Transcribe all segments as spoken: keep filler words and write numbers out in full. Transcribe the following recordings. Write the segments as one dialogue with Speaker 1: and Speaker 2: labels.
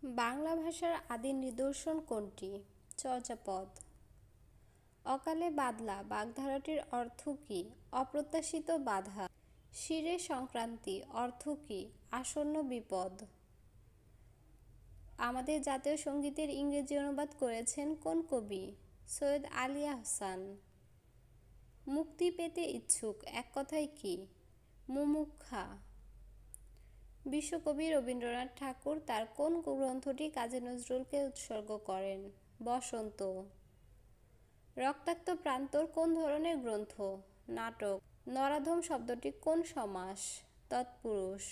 Speaker 1: বাংলা ভাষার আদি নিদর্শন কোনটি? চর্যাপদ। অকালে বাদলা বাগধারাটির অর্থ কী? অপ্রত্যাশিত বাধা। শিরে সংক্রান্তি অর্থ কী? আসন্ন বিপদ। আমাদের জাতীয় সঙ্গীতের ইংরেজি অনুবাদ করেছেন কোন কবি? সৈয়দ আলী আহসান। মুক্তি পেতে ইচ্ছুক এক কথায় কি? মুমুক্ষা। বিশ্বকবি রবীন্দ্রনাথ ঠাকুর তার কোন গ্রন্থটি কাজী নজরুলকে উৎসর্গ করেন? বসন্ত। রক্তাক্ত প্রান্তর কোন ধরনের গ্রন্থ? নাটক। নরাধম শব্দটি কোন সমাস? তৎপুরুষ।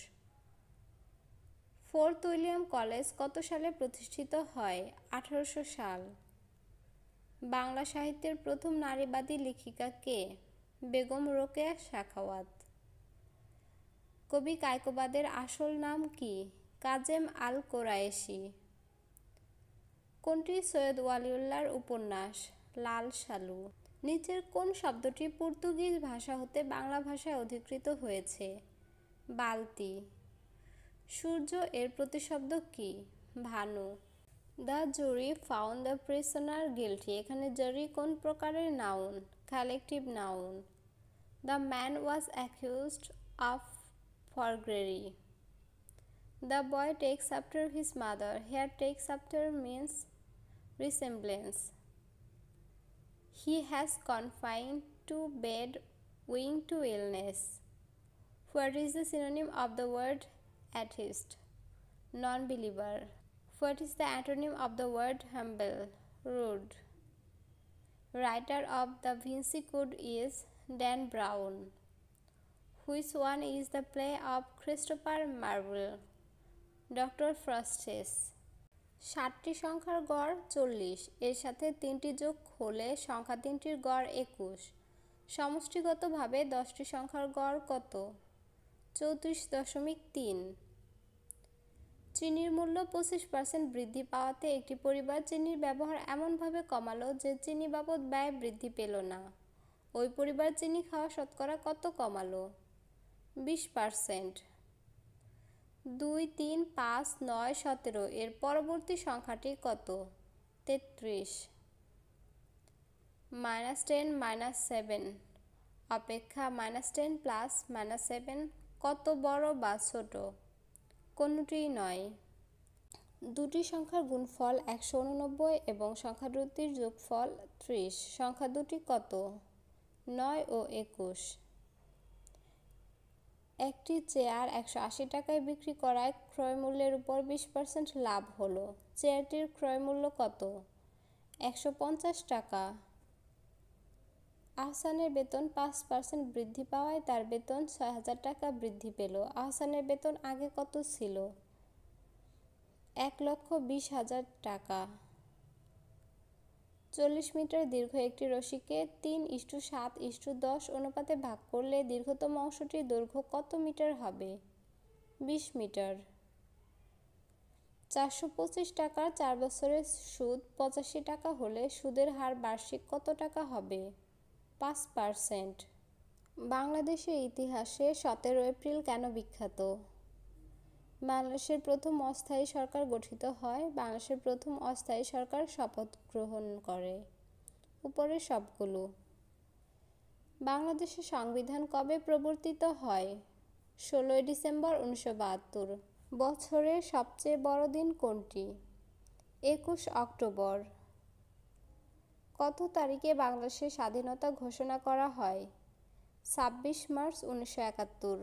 Speaker 1: ফোর্ট উইলিয়াম কলেজ কত সালে প্রতিষ্ঠিত হয়? আঠারোশো সাল। বাংলা সাহিত্যের প্রথম নারীবাদী লেখিকা কে? বেগম রোকেয়া সাখাওয়াত। কবি কায়কোবাদের আসল নাম কি? কাজেম আল কোরায়েশি। কোনটি সৈয়দ ওয়ালিউল্লাহর উপন্যাস? লাল সালু। নিচের কোন শব্দটি পর্তুগিজ ভাষা হতে বাংলা ভাষায় অধিকৃত হয়েছে? বালতি। সূর্য এর প্রতিশব্দ কি? ভানু। The jury found the prisoner guilty এখানে জুরি কোন প্রকারের noun? Collective noun. The man was accused of forgery. The boy takes after his mother. Here takes after means resemblance. He has confined to bed owing to illness. What is the synonym of the word atheist? Non-believer. What is the antonym of the word humble? Rude. Writer of the Vinci Code is Dan Brown. Which one is the play of Christopher Marlowe? Doctor Faustus. ষাটটি সংখ্যার গড় চল্লিশ, এর সাথে তিনটি যোগ হলে সংখ্যা তিনটির গড় একুশ। সমষ্টিগতভাবে দশটি সংখ্যার গড় কত? চৌত্রিশ দশমিক তিন। চিনির মূল্য পঁচিশ পার্সেন্ট বৃদ্ধি পাওয়াতে একটি পরিবার চিনির ব্যবহার এমনভাবে কমালো যে চিনি বাবদ ব্যয় বৃদ্ধি পেল না। ওই পরিবার চিনি খাওয়া শতকরা কত কমালো? বিশ পার্সেন্ট। দুই, তিন, পাঁচ, নয়, সতেরো এর পরবর্তী সংখ্যাটি কত? তেত্রিশ। মাইনাস টেন মাইনাস সেভেন অপেক্ষা minus ten plus minus seven কত বড় বা ছোট? কোনটিই নয়। দুটি সংখ্যার গুণফল একশো উননব্বই এবং সংখ্যা দুটির যোগফল ত্রিশ। সংখ্যা দুটি কত? নয় ও একুশ। একটি চেয়ার একশো আশি টাকায় বিক্রি করায় ক্রয়মূল্যের উপর বিশ পার্সেন্ট লাভ হলো। চেয়ারটির ক্রয়মূল্য কত? একশো পঞ্চাশ টাকা। আহসানের বেতন পাঁচ পার্সেন্ট বৃদ্ধি পাওয়ায় তার বেতন ছয় হাজার টাকা বৃদ্ধি পেল। আহসানের বেতন আগে কত ছিল? এক লক্ষ বিশ হাজার টাকা। চল্লিশ মিটার দীর্ঘ একটি রশিকে তিন ইস্টু সাত ইস্টু দশ অনুপাতে ভাগ করলে দীর্ঘতম অংশটির দৈর্ঘ্য কত মিটার হবে? বিশ মিটার। চারশো পঁচিশ টাকার চার বছরের সুদ পঁচাশি টাকা হলে সুদের হার বার্ষিক কত টাকা হবে? পাঁচ পার্সেন্ট। বাংলাদেশের ইতিহাসে সতেরো এপ্রিল কেন বিখ্যাত? বাংলাদেশের প্রথম অস্থায়ী সরকার গঠিত হয়। বাংলাদেশের প্রথম অস্থায়ী সরকার শপথ গ্রহণ করে। উপরের সবগুলো। বাংলাদেশের সংবিধান কবে প্রবর্তিত হয়? ষোলোই ডিসেম্বর উনিশশো বাহাত্তর। বছরের সবচেয়ে বড় দিন কোনটি? একুশ অক্টোবর। কত তারিখে বাংলাদেশের স্বাধীনতা ঘোষণা করা হয়? ছাব্বিশ মার্চ উনিশশো একাত্তর।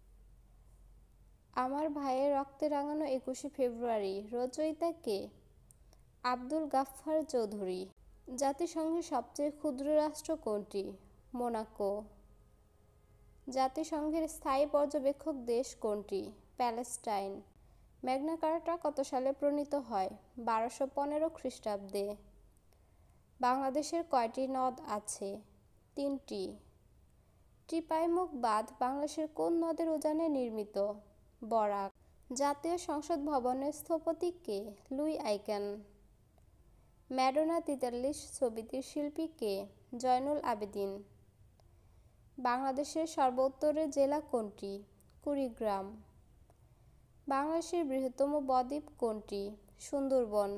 Speaker 1: আমার ভাইয়ের রক্তে রাঙানো একুশে ফেব্রুয়ারি রচয়িতা কে? আব্দুল গাফফার চৌধুরী। জাতিসংঘের সবচেয়ে ক্ষুদ্র রাষ্ট্র কোনটি? মোনাকো। জাতিসংঘের স্থায়ী পর্যবেক্ষক দেশ কোনটি? প্যালেস্টাইন। ম্যাগনা কার্টা কত সালে প্রণীত হয়? বারোশো পনেরো খ্রিস্টাব্দে। বাংলাদেশের কয়টি নদ আছে? তিনটি। টিপাইমুখ বাঁধ বাংলাদেশের কোন নদের উজানে নির্মিত? বরাক। জাতীয় সংসদ ভবনের স্থপতি কে? Luis icon. ম্যাডোনা তেতাল্লিশ ছবিটির শিল্পী কে? জয়নুল আবেদিন। বাংলাদেশের সর্বোত্তরের জেলা কোনটি? কুড়িগ্রাম। বাংলাদেশের বৃহত্তম বদ্বীপ কোনটি? সুন্দরবন।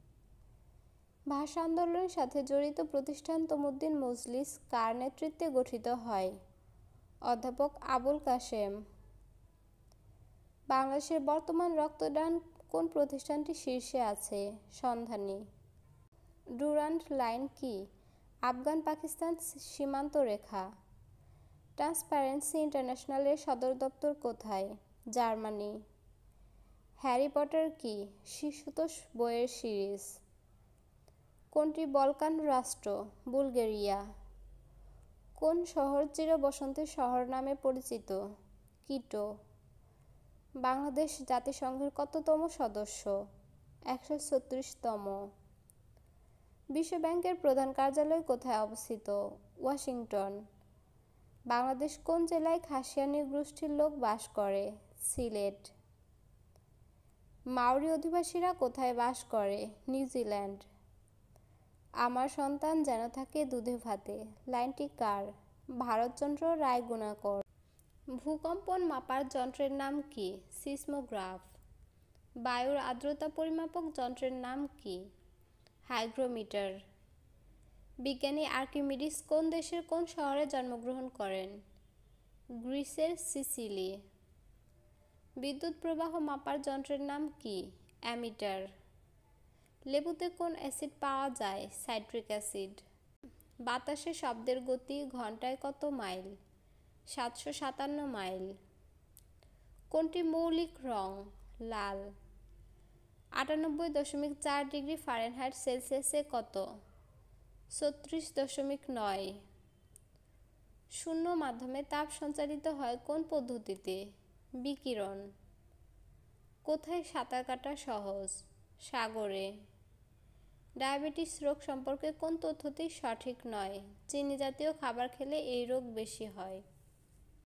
Speaker 1: ভাষা আন্দোলনের সাথে জড়িত প্রতিষ্ঠান তমুদ্দিন মজলিস কার নেতৃত্বে গঠিত হয়? অধ্যাপক আবুল কাশেম। বাংলাদেশের বর্তমান রক্তদান কোন প্রতিষ্ঠানটি শীর্ষে আছে? সন্ধানী। ডুরান্ড লাইন কি? আফগান পাকিস্তান সীমান্ত রেখা। ট্রান্সপারেন্সি ইন্টারন্যাশনালের সদর দপ্তর কোথায়? জার্মানি। হ্যারি পটার কি? শিশুতোষ বইয়ের সিরিজ। কোনটি বলকান রাষ্ট্র? বুলগেরিয়া। কোন শহর চির বসন্তের শহর নামে পরিচিত? কিটো। বাংলাদেশ জাতিসংঘের কততম সদস্য? একশো ছত্রিশতম। বিশ্ব ব্যাংকের প্রধান কার্যালয় কোথায় অবস্থিত? ওয়াশিংটন। বাংলাদেশ কোন জেলায় খাসিয়ানী গোষ্ঠীর লোক বাস করে? সিলেট। মাওরি অধিবাসীরা কোথায় বাস করে? নিউজিল্যান্ড। আমার সন্তান যেন থাকে দুধে ভাতে লাইনটি কার? ভারতচন্দ্র রায়গুণাকর। ভূকম্পন মাপার যন্ত্রের নাম কি? সিসমোগ্রাফ। বায়ুর আর্দ্রতা পরিমাপক যন্ত্রের নাম কি? হাইগ্রোমিটার। বিজ্ঞানী আর্কিমিডিস কোন দেশের কোন শহরে জন্মগ্রহণ করেন? গ্রিসের সিসিলি। বিদ্যুৎ প্রবাহ মাপার যন্ত্রের নাম কি? অ্যামিটার। লেবুতে কোন অ্যাসিড পাওয়া যায়? Citric acid. বাতাসে শব্দের গতি ঘন্টায় কত মাইল? সাতশো সাতান্ন মাইল। কোনটি মৌলিক রং? লাল। আটানব্বই দশমিক চার ডিগ্রি ফারেনহাইট সেলসিয়াসে কত? ছত্রিশ দশমিক নয়। শূন্য মাধ্যমে তাপ সঞ্চারিত হয় কোন পদ্ধতিতে? বিকিরণ। কোথায় সাঁতার কাটা সহজ? সাগরে। ডায়াবেটিস রোগ সম্পর্কে কোন তথ্যটি সঠিক নয়? চিনি জাতীয় খাবার খেলে এই রোগ বেশি হয়।